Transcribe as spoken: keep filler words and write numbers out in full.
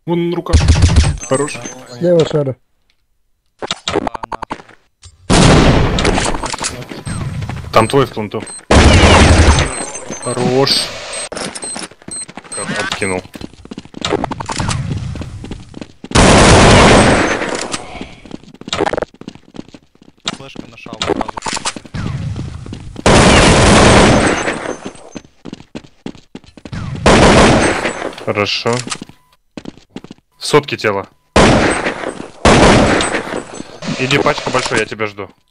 Вон рука. Хорош. Слева шара. Там твой в планту. Хорош. Как откинул. Флешка на шалу сразу. Хорошо. В сотке тело. Иди, пачка большой, я тебя жду.